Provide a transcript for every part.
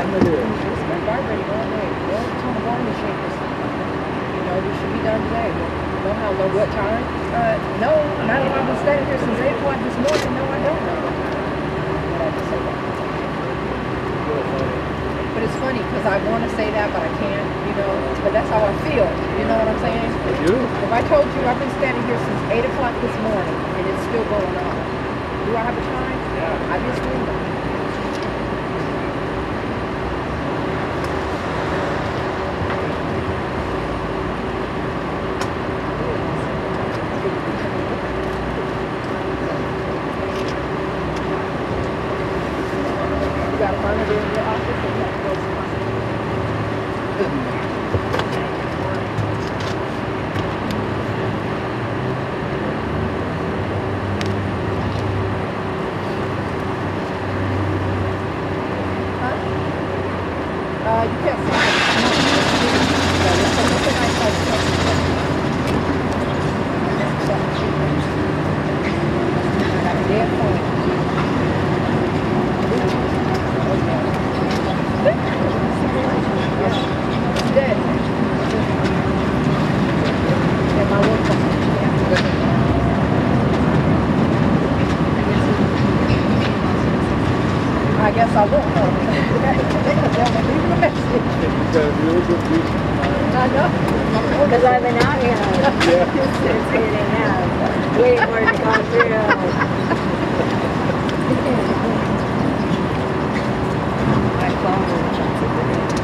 It's been vibrating all day. Well, ton of warning machines. You know, this should be done today. But know how low what time? No, not if I've been standing here since 8 o'clock this morning. No, I don't know what time. But I just say that. But it's funny because I want to say that, but I can't, you know. But that's how I feel. You know what I'm saying? You? If I told you I've been standing here since 8 o'clock this morning and it's still going on, do I have a time? Yeah. I just do. I guess I won't know. I know. Because I've been out here since getting out, waiting for it to come through. My phone checks it.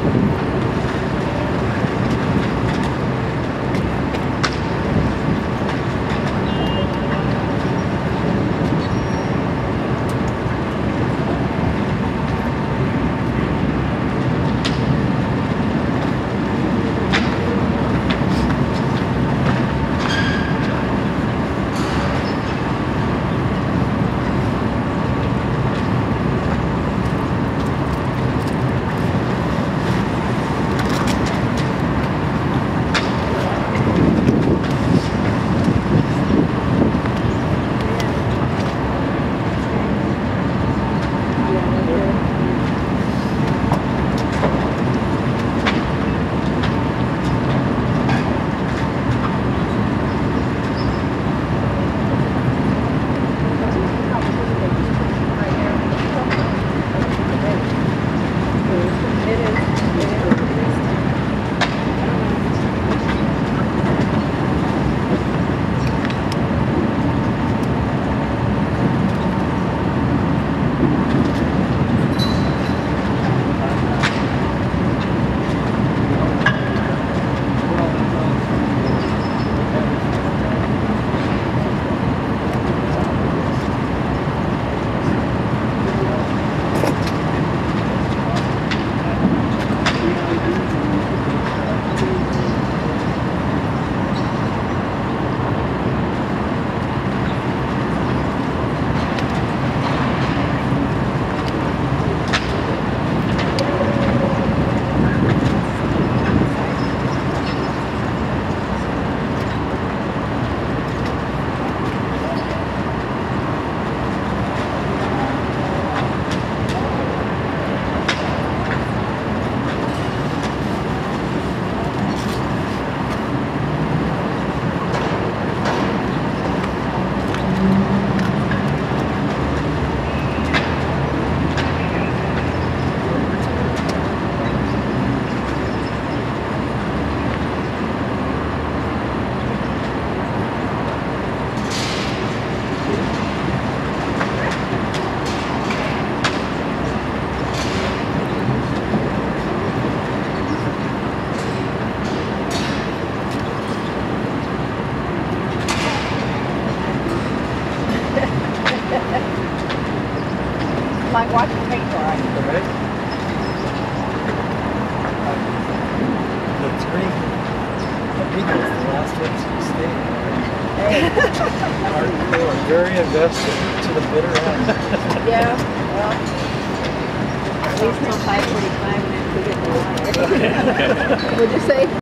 Like watching paint dry. Right? The three amigos, the last ones who stayed, are very invested to the bitter end. Yeah, well, At least till 5:45 when we get the water. what'd you say?